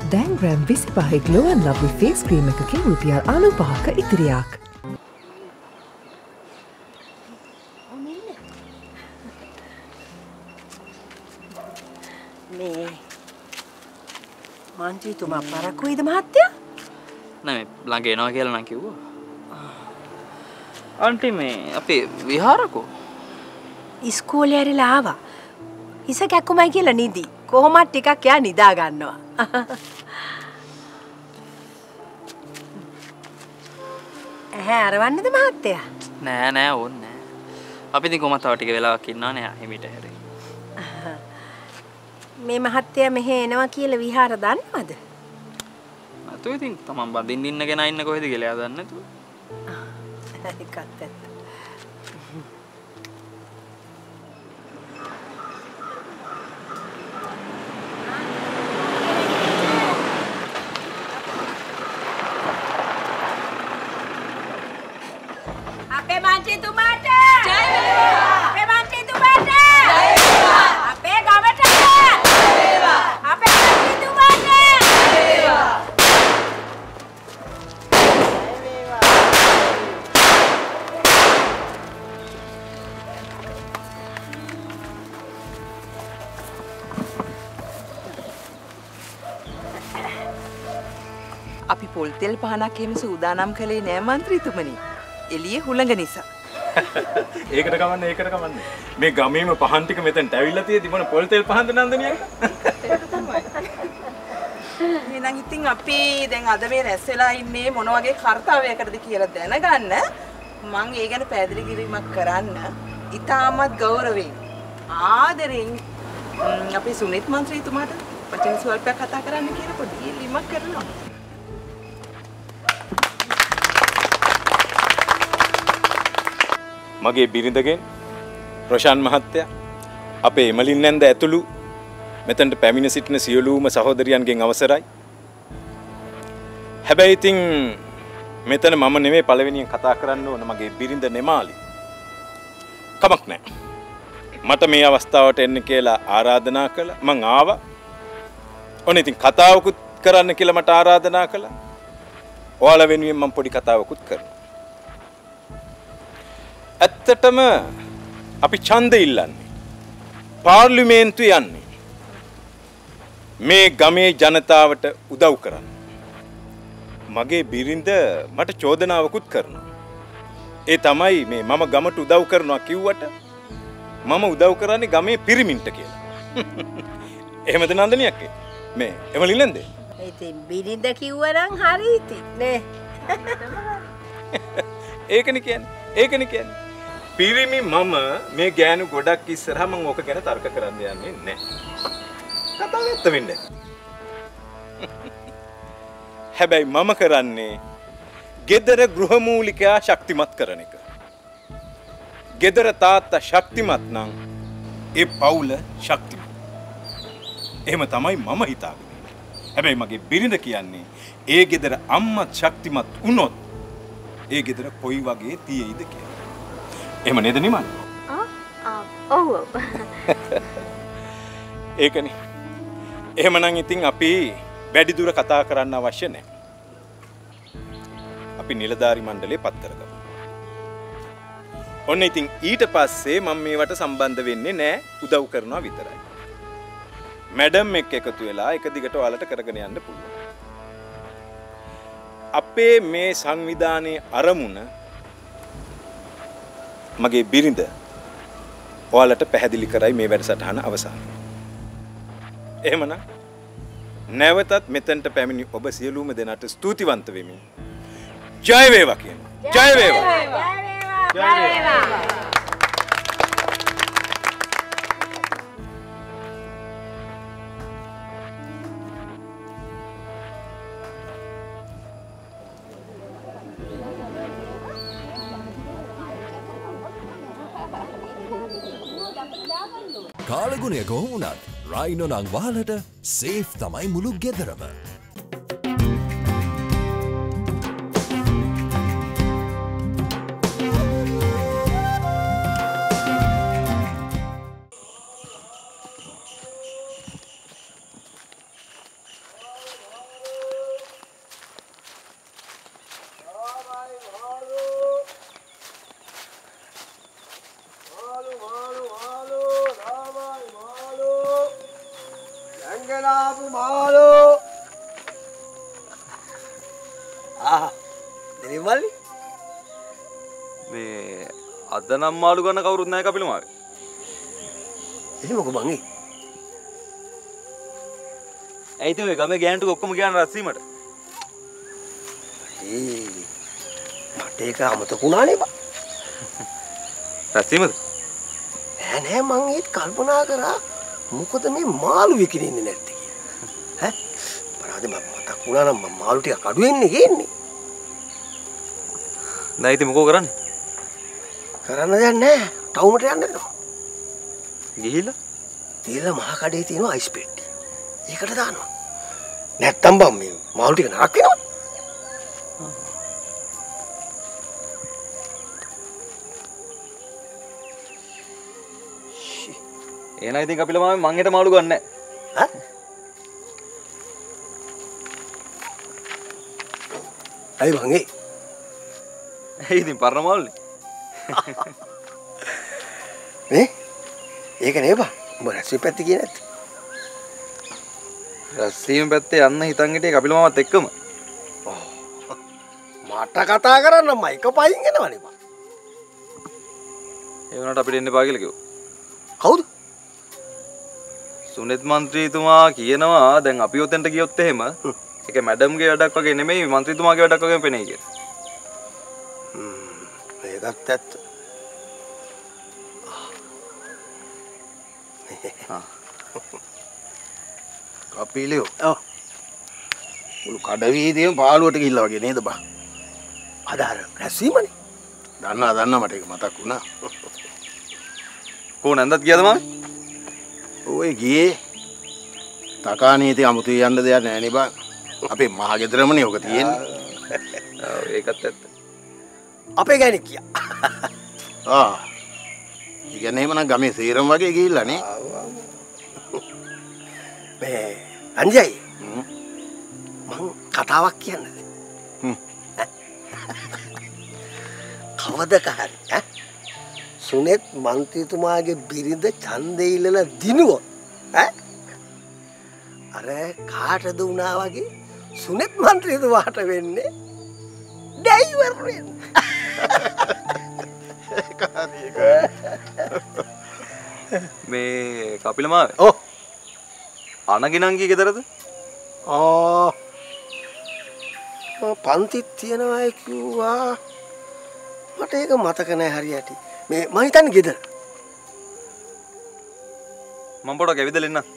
දැන් gram 25 Glow and Lovely face cream එකකින් රුපියල් 95ක ඉතිරියක්. මේ මන්ත්‍රීතුමා පරක්කුයිද මහත්තයා? නෑ ළඟ එනවා කියලා නම් කිව්වා. ආන්ටි මේ අපේ විහාරකෝ ඉස්කෝලේ ඇරිලා ආවා. හිස කැක්කුමයි කියලා නිදි. කොහොමද ටිකක් යා නිදා ගන්නවා. ඇහැ අරවන්නේද මහත්තයා? නෑ ඕනේ නෑ. අපි ඉතින් කොහොමද තව ටික වෙලාවක් ඉන්නවනේ හිමිට හැරේ. මේ මහත්තයා මෙහෙ එනවා කියලා විහාර දන්නවද? අතෝ ඉතින් තමන් බඳින්න ඉන්න කෙනා ඉන්න කොහෙද කියලා එයා දන්නේ නැතුව. ඒකත් ඇත්ත. අපේ මන්ත්‍රීතුමාට ජය වේවා. අපේ මන්ත්‍රීතුමාට ජය වේවා. අපේ ගමට ජය වේවා. අපේ මන්ත්‍රීතුමාට ජය වේවා. අපි පොල් තෙල් පහනක් එහෙම සූදානම් කළේ නෑ මන්ත්‍රීතුමනි. එළියේ හුළඟ නිසා. ඒකට කමන්නේ. මේ ගමේම පහන් ටික මෙතනට ඇවිල්ලා තියෙදි මොන පොල් තෙල් පහන්ද නන්දනියක? ඒක තමයි. එහෙනම් ඉතින් අපි දැන් අද මේ රැස් වෙලා ඉන්නේ මොන වගේ කාර්යයකටද කියලා දැනගන්න මම ඒ ගැන පැහැදිලි කිරීමක් කරන්න ඉතාමත් ගෞරවයෙන් ආදරෙන් අපි සුනිත් මන්ත්‍රීතුමාට වචන ස්වල්පයක් කතා කරන්න කියලා පොඩි ඉල්ලීමක් කරනවා. මගේ බිරිඳගෙන් ප්‍රශාන්ත් මහත්තයා අපේ එමලින් නැන්ද ඇතුළු මෙතනට පැමිණ සිටින සියලුම සහෝදරයන්ගෙන් අවසරයි. හැබැයි ඉතින් මෙතන මම නෙමෙයි පළවෙනියෙන් කතා කරන්න ඕන මගේ බිරිඳ නෙමාලි. කමක් නැහැ. මට මේ අවස්ථාවට එන්න කියලා ආරාධනා කළා. මං ආවා. ඔන්න ඉතින් කතාවකුත් කරන්න කියලා මට ආරාධනා කළා. ඔයාලා වෙනුවෙන් මම පොඩි කතාවකුත් කරනවා. ඇත්තටම අපි ඡන්ද ඉල්ලන්නේ පාර්ලිමේන්තු යන්නේ මේ ගමේ ජනතාවට උදව් කරන්න. මගේ බිරිඳ මට චෝදනාවකුත් කරනවා. ඒ තමයි මේ මම ගමට උදව් කරනවා කිව්වට මම උදව් කරන්නේ ගමේ පිරිමින්ට කියලා. එහෙමද නන්දනියක්? මේ එමලි නේද? ඉතින් බිරිඳ කිව්වනම් හරි ඉතින් නේ. ඒකනේ කියන්නේ. පිරිමි මම මේ ගෑනු ගොඩක් ඉස්සරහා මම ඕක ගැන තර්ක කරන්න යන්නේ නැහැ. කතාව ඇත්ත වෙන්නේ. හැබැයි මම කරන්නේ ගෙදර ගෘහමූලිකයා ශක්තිමත් කරන එක. ගෙදර තාත්තා ශක්තිමත් නම් ඒ පවුල ශක්තිමත්. එහෙම තමයි මම හිතාගෙන. හැබැයි මගේ බිරිඳ කියන්නේ ඒ ගෙදර අම්මත් ශක්තිමත් වුණොත් ඒ ගෙදර කොයි වගේ තියෙයිද කියලා. එහෙම නේද නිමල්? ඔව්. ඒකනේ. එහෙමනම් ඉතින් අපි වැඩි දුර කතා කරන්න අවශ්‍ය නැහැ. අපි නිලධාරි මණ්ඩලේ පත් කරගමු. ඔන්න ඉතින් ඊට පස්සේ මම මේවට සම්බන්ධ වෙන්නේ නැහැ, උදව් කරනවා විතරයි. මැඩම් එක්ක එකතු වෙලා එක දිගට ඔයාලට කරගෙන යන්න පුළුවන්. අපේ මේ සංවිධානයේ අරමුණ මගේ බිරිඳ ඔයාලට පැහැදිලි කරයි මේ වැඩසටහන අවසානයේ. එහෙමනම් නැවතත් මෙතනට පැමිණි ඔබ සියලුම දෙනාට ස්තුතිවන්ත වෙමි. ජය වේවා කියනවා. ජය වේවා. ජය වේවා. කාලගුණය කොහොමුණත් රයිනෝ නං වාලට සේෆ් තමයි මුළු ගෙදරම. ආපු මාළෝ. දෙවිමල්ලි. මේ අද නම් මාළු ගන්න කවුරුත් නැහැ කපිල මාවේ. එහෙමක බං ඒ. ඇයි ඉතින් ඔය ගමේ ගෑනට ඔක්කොම ගියාන රස්සීමට? මට ඒක අමතකුණානේ බං. රස්සීමද? නෑ මං ඒත් කල්පනා කරා මොකද මේ මාළු විකිනින්නේ නැත්තේ කියලා. පරාද මතක් වුණා නම් මම මාළු ටික අඩු වෙන්නේ ගේන්නේ. දැන් ඉතින් මොකෝ කරන්නේ? කරන්න දෙයක් නෑ. ටවුමට යන්න වෙනවා. ගිහිල්ලා මහ කඩේ තියෙන අයිස් පෙට්ටිය. ඒකට දානවා. නැත්තම් බම් මේ මාළු ටික නරක වෙනවා. එහෙනම් ඉතින් කපිල මාමේ මං හෙට මාළු ගන්න නැහැ. ඇයි බං ඒ? ඇයි ඉතින් පරණ මාළුනේ? නේ? ඒක නේ බං. උඹ රැස්වීම පැත්තේ ගියේ නැත්තේ? රස්සීම පැත්තේ යන්න හිතන් හිටියේ කපිල මාමත් එක්කම. මට කතා කරන්න මම එක පයින් එනවනේ බං. ඒ වුණාට අපිට එන්න එපා කියලා කිව්වා. කවුද? සුනිත් මන්ත්‍රීතුමා කියනවා දැන් අපි ඔතෙන්ට ගියොත් එහෙම ඒක මැඩම්ගේ වැඩක් වගේ නෙමෙයි මන්ත්‍රීතුමාගේ වැඩක් වගේම පෙනෙයි කියලා. ඒකත් ඇත්ත. කපිලියෝ. මුළු කඩවීදියේම පාළුවට ගිහිල්ලා වගේ නේද බා? අදාර රැස්වීමනේ. දන්නා මට ඒක මතක් වුණා. කොහොම නැන්දත් ගියාද මාමේ? ඔය ගියේ. තකානීති අමුතු යන්න දෙයක් නැහැ නේ බං. අපේ මහ ගෙදරමනේ ඔක තියෙන්නේ. ඔව් ඒකත් ඇත්ත. අපේ ගෑණි කියා. ඉතින් එහෙමනම් ගමේ සීරම් වගේ ගිහිල්ලා නේ. මේ අංජයි. මං කතාවක් කියන්නද? කවදක හරි සුනෙත් මන්ත්‍රීතුමාගේ බිරිඳ ඡන්දේ ඉල්ලලා දිනුවොත් අර කාටද වුණා වගේ සුනෙත් මන්ත්‍රීතුමාට වෙන්නේ ඩ්‍රයිවර් වෙන්න. මේ කපිල මාවේ. අනගිනංගී ගෙදරද? පන්තිත් තියනවා කිව්වා. මට ඒක මතක නැහැ හරියට. මේ මම හිතන්නේ ගෙදර. මම පොඩක් ඇවිදලා ඉන්න.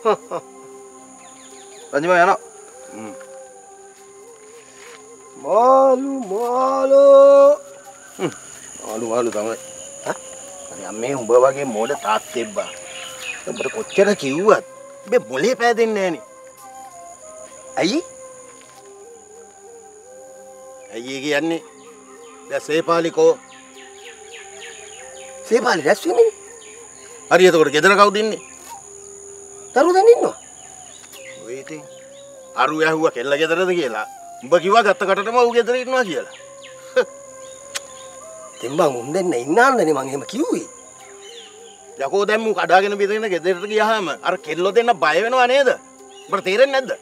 රජිමා යනවා. මාළු තමයි. අනේ අම්මේ උඹ වගේ මොඩ තාත්තෙක් බා. උඹට කොච්චර කිව්වත් මේ මොලේ පෑදෙන්නේ නැහනේ. ඇයි කියන්නේ? දැන් සේපාලිකෝ. සේපාලි රැස්වීමනේ. හරි එතකොට ගෙදර කවුද ඉන්නේ? දරුවෝ දැන් ඉන්නවා. ඔය ඉතින් අරු ඇහුවා කෙල්ල ගෙදරද කියලා. උඹ කිව්වා ගත්ත කටටම ඌ ගෙදර ඉන්නවා කියලා. දෙම්බන් උන් දෙන්න ඉන්නාන්දනේ මං එහෙම කිව්වේ. යකෝ දැන් මූ කඩාගෙන බිරගෙන ගෙදරට ගියාම අර කෙල්ලෝ දෙන්න බය වෙනව නේද? උඹට තේරෙන්නේ නැද්ද?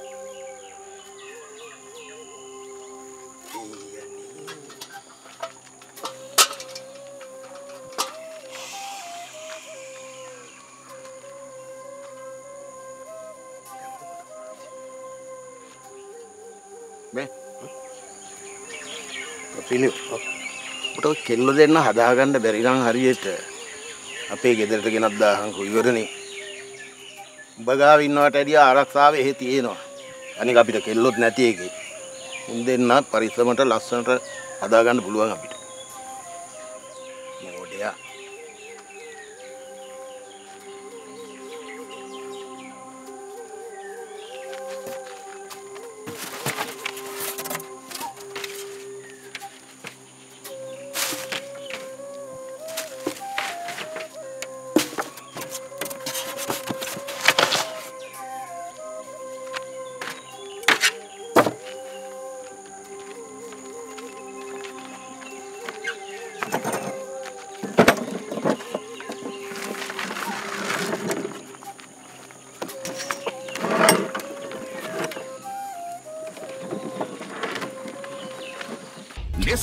මේ කපිලියෝ උට කෙල්ලෝ දෙන්න හදාගන්න බැරි නම් හරියට අපේ ගෙදරට ගෙනත් දාහන්කෝ ඉවරනේ. උඹ ගාව ඉන්නවට ඇදිය ආරක්ෂාව එහෙ තියෙනවා. අනික අපිට කෙල්ලොත් නැති එකේ. උන් දෙන්නත් පරිස්සමට ලස්සනට හදාගන්න පුළුවන් අපිට. මොඩියා.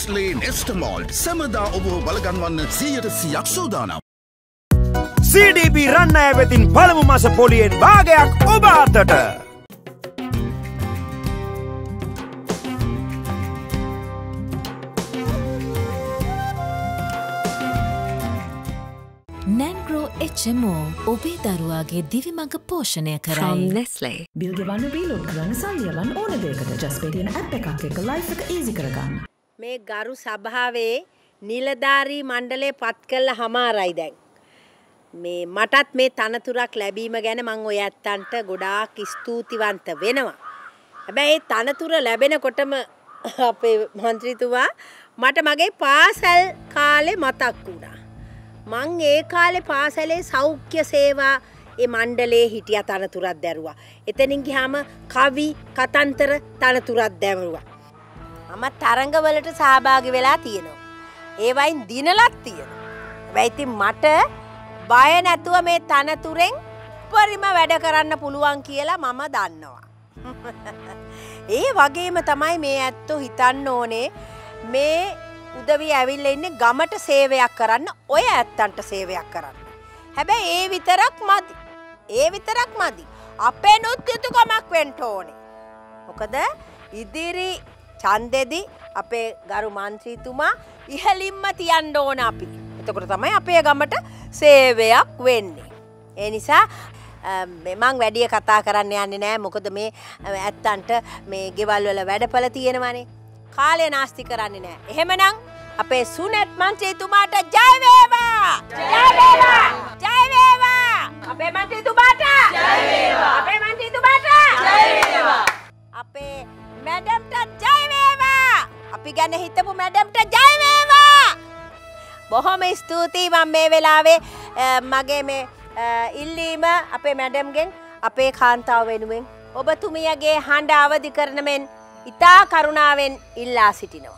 Nestle Nestamalt සමදා ඔබ බලගන්වන්න 100% සූදානම්. CDB රන් අය වෙතින් පළමු මාස පොලියෙන් භාගයක් ඔබ අතට. Nangro HMO ඔබේ දරුවාගේ දිවි මඟ පෝෂණය කරයි. From Nestle. බිල් ගෙවන්න රීලෝඩ් කරන්න සල්ලියවන් ඕන දෙයකට ජස්ට් පේ තියෙන ඇප් එකක් එක්ක ලයිෆ් එක ඊසි කරගන්න. මේ ගරු සභාවේ නිලධාරී මණ්ඩලය පත් කළා හමාරයි දැන්. මේ මටත් මේ තනතුරක් ලැබීම ගැන මම ඔය ඇත්තන්ට ගොඩාක් ස්තුතිවන්ත වෙනවා. හැබැයි ඒ තනතුර ලැබෙනකොටම අපේ മന്ത്രിතුමා මට මගේ පාසල් කාලේ මතක් වුණා. මං ඒ කාලේ පාසලේ සෞඛ්‍ය සේවා ඒ මණ්ඩලයේ හිටියා තනතුරක් දැරුවා. එතනින් ගියාම කවි කතන්තර තනතුරක් දැරුවා. මම තරඟවලට සහභාගී වෙලා තියෙනවා. ඒ වයින් දිනලක් තියෙනවා. හැබැයි ඉතින් මට බය නැතුව මේ තනතුරෙන් උපරිම වැඩ කරන්න පුළුවන් කියලා මම දන්නවා. ඒ වගේම තමයි මේ ඇත්තෝ හිතන්න ඕනේ මේ උදවිය ඇවිල්ලා ඉන්නේ ගමට සේවයක් කරන්න, ඔය ඇත්තන්ට සේවයක් කරන්න. හැබැයි ඒ විතරක් මදි. අපේනොත් යුතුයකමක් වෙන්න ඕනේ. මොකද ඉදිරි ඡන්දෙදි අපේ ගරු මන්ත්‍රීතුමා ඉහළින්ම තියන්න ඕන අපි. එතකොට තමයි අපේ ගමට සේවයක් වෙන්නේ. ඒ නිසා මම වැඩි කතා කරන්න යන්නේ නැහැ. මොකද මේ ඇත්තන්ට මේ ගෙවල් වල වැඩපළ තියෙනවානේ. කාලය නාස්ති කරන්නේ නැහැ. එහෙමනම් අපේ සුනෙත් මන්ත්‍රීතුමාට ජය වේවා! ජය වේවා! ජය වේවා! අපේ මන්ත්‍රීතුමාට ජය වේවා! අපේ මන්ත්‍රීතුමාට ජය වේවා! අපේ මැඩම්ට ජය වේවා! අපි ගැන හිතපු මැඩම්ට ජය වේවා! බොහොම ස්තුතියි. මම මේ වෙලාවේ මගේ මේ ඉල්ලීම අපේ මැඩම්ගෙන් අපේ කාන්තාව වෙනුවෙන් ඔබතුමියගේ හඬ අවදි කරන මෙන් ඉතා කරුණාවෙන් ඉල්ලා සිටිනවා.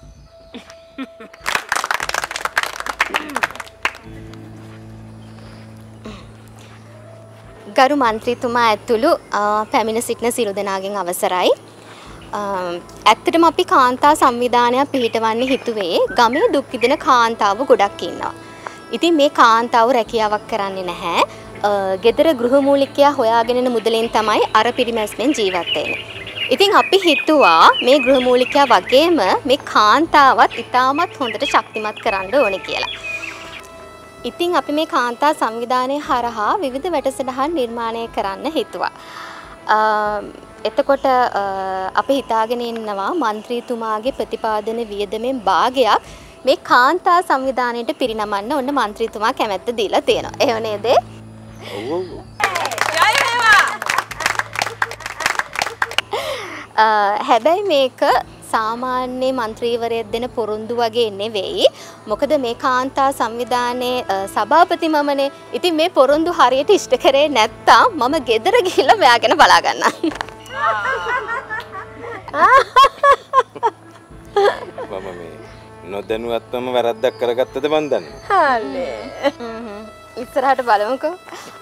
ගරු මන්ත්‍රීතුමා ඇතුළු පැමිණ සිටින සියලු දෙනාගෙන් අවසරයි. ඇත්තටම අපි කාන්තා සංවිධානයක් පිහිටවන්න හිතුවේ ගමේ දුක් විඳින කාන්තාව ගොඩක් ඉන්නවා. ඉතින් මේ කාන්තාව රැකියාවක් කරන්නේ නැහැ. ගෙදර ගෘහමූලිකයා හොයාගෙන එන මුදලෙන් තමයි අර පිරිමැස්මෙන් ජීවත් වෙන්නේ. ඉතින් අපි හිතුවා මේ ගෘහමූලිකයා වගේම මේ කාන්තාවත් ඉතාමත් හොඳට ශක්තිමත් කරන්න ඕනේ කියලා. ඉතින් අපි මේ කාන්තා සංවිධානය හරහා විවිධ වැඩසටහන් නිර්මාණය කරන්න හිතුවා. එතකොට අපි හිතාගෙන ඉන්නවා മന്ത്രിතුමාගේ ප්‍රතිපාදන වියදමෙන් භාගයක් මේ කාන්තා සංවිධානයට පිරිනමන්න ඔන්න മന്ത്രിතුමා කැමැත්ත දීලා තියෙනවා. එහෙම නේද? ඔව්. හැබැයි මේක සාමාන්‍ය മന്ത്രിවරයෙක් දෙන පොරොන්දු වගේ නෙවෙයි. මොකද මේ කාන්තා සංවිධානයේ සභාපති මමනේ. ඉතින් මේ පොරොන්දු හරියට ඉෂ්ට කරේ නැත්තම් මම ගෙදර ගිහිල්ලා මෙයාගෙන බලා ගන්නම්. මම මේ නොදැනුවත්වම වැරද්දක් කරගත්තද මන් දන්නේ. හරි. ඉස්සරහට බලමුකෝ.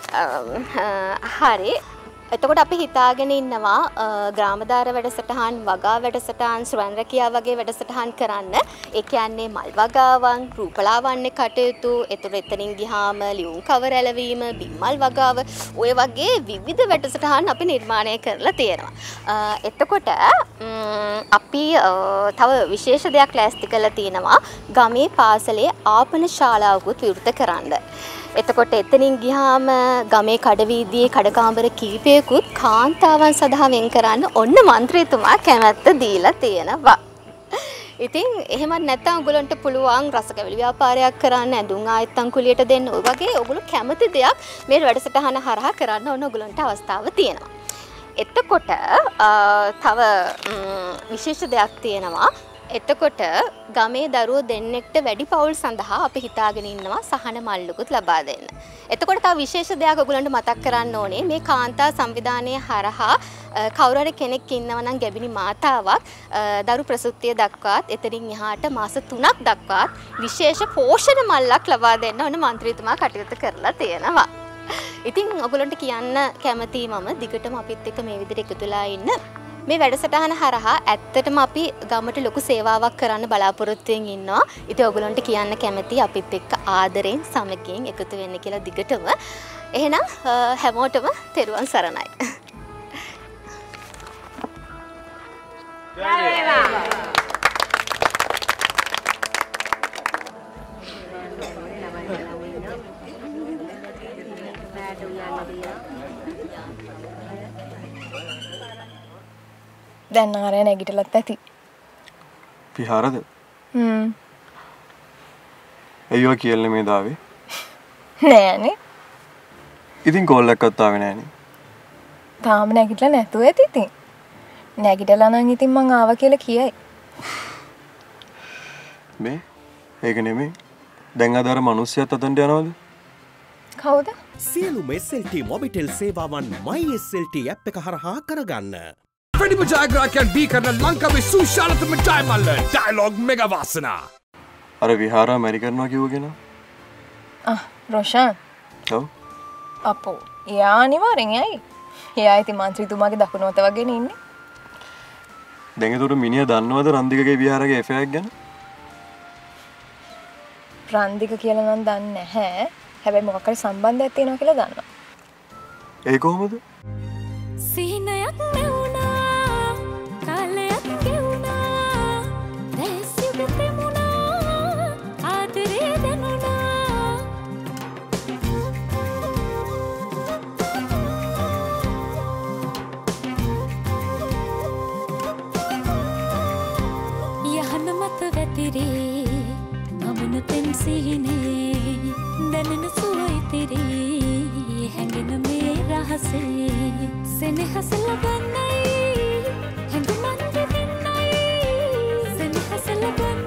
හරි. එතකොට අපි හිතාගෙන ඉන්නවා ග්‍රාමදාර වැඩසටහන්, වගා වැඩසටහන්, ස්වයං රැකියාව වගේ වැඩසටහන් කරන්න. ඒ කියන්නේ මල් වගාවන්, රූපලාවන්‍ය කටයුතු, එතනින් ගියාම ලියුම් කවර ඇලවීම, බිම්මල් වගාව, ඔය වගේ විවිධ වැඩසටහන් අපි නිර්මාණය කරලා තියෙනවා. එතකොට අපි තව විශේෂ දෙයක් ලෑස්ති කරලා තියෙනවා ගමේ පාසලේ ආපන ශාලාවකුත් විවෘත කරන්න. එතකොට එතනින් ගියාම ගමේ කඩවීදියේ කඩකාමර කීපයකුත් කාන්තාවන් සඳහා වෙන් කරන්න ඔන්න മന്ത്രിතුමා කැමැත්ත දීලා තියෙනවා. ඉතින් එහෙමත් නැත්නම් ඔයගොල්ලන්ට පුළුවන් රසකැවිලි ව්‍යාපාරයක් කරන්න, ඇඳුම් ආයත්තම් කුලියට දෙන්න, ඔය වගේ ඔයගොල්ලෝ කැමති දෙයක් මේ වැඩසටහන හරහා කරන්න ඕන ඔයගොල්ලන්ට අවස්ථාව තියෙනවා. එතකොට තව විශේෂ දෙයක් තියෙනවා. එතකොට ගමේ දරුවෝ දෙන්නෙක්ට වැඩි පවුල් සඳහා අපි හිතාගෙන ඉන්නවා සහන මල්ලුකුත් ලබා දෙන්න. එතකොට තව විශේෂ දෙයක් ඔයගොල්ලන්ට මතක් කරන්න ඕනේ මේ කාන්තා සංවිධානයේ හරහා කවුරු හරි කෙනෙක් ඉන්නවා නම් ගැබිනි මාතාවක් දරු ප්‍රසූතිය දක්වාත් එතනින් එහාට මාස 3ක් දක්වාත් විශේෂ පෝෂණ මල්ලක් ලබා දෙන්න ඕන മന്ത്രിතුමා කටයුතු කරලා තියෙනවා. ඉතින් ඔයගොල්ලන්ට කියන්න කැමතියි මම දිගටම අපිත් එක්ක මේ විදිහට එකතුලා ඉන්න මේ වැඩසටහන හරහා ඇත්තටම අපි ගමට ලොකු සේවාවක් කරන්න බලාපොරොත්තු වෙමින් ඉන්නවා. ඉතින් ඔයගොල්ලන්ට කියන්න කැමති අපිත් එක්ක ආදරෙන් සමගින් එකතු වෙන්න කියලා දිගටම. එහෙනම් හැමෝටම තෙරුවන් සරණයි. දැන් ආරය නැගිටලත් ඇති. විහාරද? අයියෝ කියලා මේ දාවේ. නෑනේ. ඉතින් කෝල් එකක්වත් ආවේ නෑනේ. තාම නැගිටලා නැතුව ඇති ඉතින්. නැගිටලා නම් ඉතින් මං ආවා කියලා කියයි. මේ ඒක නෙමෙයි. දැන් අද අර මිනිස්සුත් අතන්ට යනවද? කවුද? සියලුම SLT මොබිටෙල් සේවාවන් My SLT ඇප් එක හරහා කරගන්න. වැඩිම ජයග්‍රාහකයන් බී කරන ලංකාවේ සුශාලතම ජයමල්ල ඩයලොග් මෙගා වාසනා. අර විහාරා මැරි කරනවා කිව්වගෙන. රොෂාන්. ඔව්. අපෝ එයා අනිවාර්යෙන් යයි. එයා ඉතින් මන්ත්‍රීතුමාගේ දකුණු අත වගේනේ ඉන්නේ. දැන් ඒතකොට මිනිහා දන්නවද රන්දිකගේ විහාරගේ එෆෙක්ට් ගැන? රන්දික කියලා නම් දන්නේ නැහැ. හැබැයි මොකක් හරි සම්බන්ධයක් තියෙනවා කියලා දන්නවා. ඒ කොහොමද? සිහිනයක් නෙවුණා කාලයක් ගෙවුණා දැසියක තෙමුණා ආදරේ දෙනුණා යහන මත වැතිරේ මමන තෙන් සිහිනේ දැනෙන සුව ඉතිරේ හැඟෙන මේ රහසේ සෙනෙහස ලබන්නයි හැඟුමන් දෙන්නයි සෙනෙහස ලබන්නයි